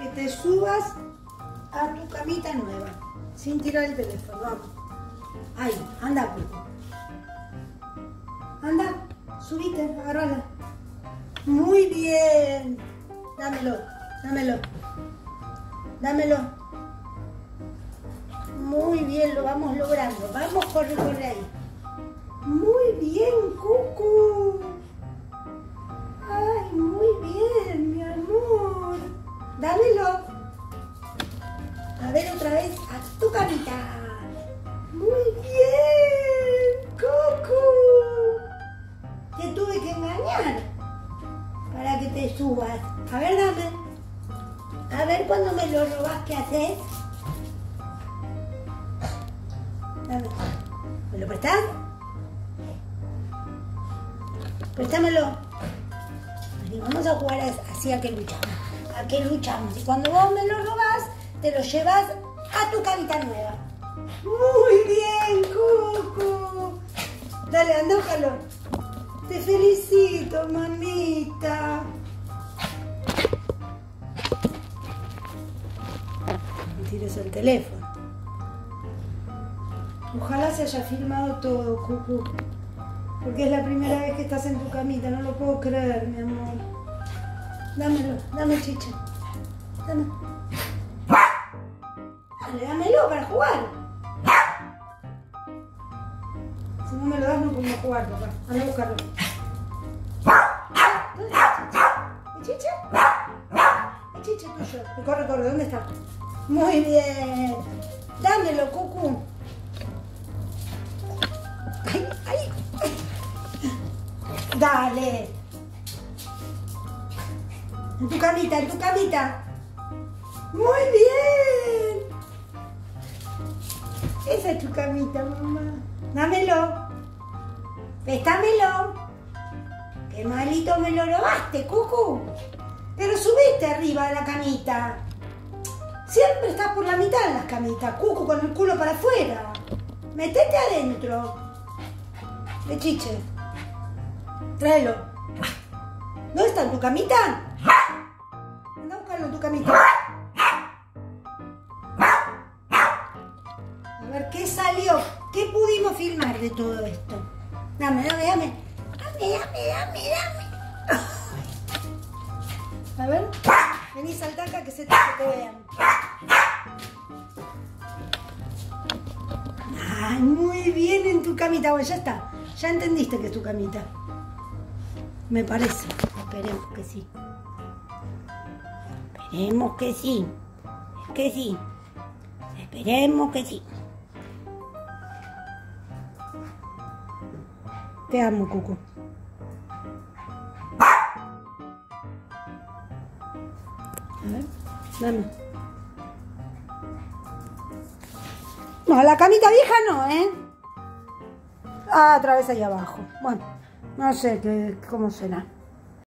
que te subas a tu camita nueva, sin tirar el teléfono, vamos. Ahí, anda, Cucu. Anda, subite, agárrala. Muy bien. Dámelo, dámelo. Dámelo. Muy bien, lo vamos logrando. Vamos, corre, corre ahí. Muy bien, Cucu. Ay, muy bien, mi amor. Dámelo. A ver otra vez a tu camita. Muy bien, Cucu. Te tuve que engañar para que te subas. A ver, dame. A ver, cuando me lo robas, ¿qué haces? Dame. ¿Me lo prestás? Préstamelo. Y vamos a jugar así a que luchamos. A que luchamos. Y cuando vos me lo robás, te lo llevas a tu camita nueva. Muy bien, Cucu. Dale, anda, búscalo. Te felicito, mamita. Me tires el teléfono. Ojalá se haya filmado todo, Cucu. Porque es la primera vez que estás en tu camita, no lo puedo creer, mi amor. Dámelo, dame chicha. Dame. Dale, dámelo para jugar. Si no me lo das, no podemos jugar, papá. Anda a buscarlo. ¿Dónde está el chicha? ¿El chicha tuyo? Corre, corre, ¿dónde está? Muy bien. Dámelo, Cucu. Ay, ay. Dale. En tu camita, en tu camita. Muy bien. Esa es tu camita, mamá. Dámelo. Préstamelo. Qué malito me lo robaste, Cucu. Pero subiste arriba de la camita. Siempre estás por la mitad de las camitas, Cucu, con el culo para afuera. Metete adentro. De chiche. Tráelo. ¿Dónde está tu camita? Anda a buscarlo en tu camita. A ver, ¿qué salió? ¿Qué pudimos filmar de todo esto? Dame, dame, dame. Dame, dame, dame, dame. A ver. Vení, salta acá que se te vean. Ay, muy bien en tu camita. Bueno, ya está. Ya entendiste que es tu camita. Me parece. Esperemos que sí. Esperemos que sí. Es que sí. Esperemos que sí. Te amo, Cucu. A ver, dame. No, la camita vieja no, ¿eh? Ah, otra vez ahí abajo. Bueno, no sé cómo será.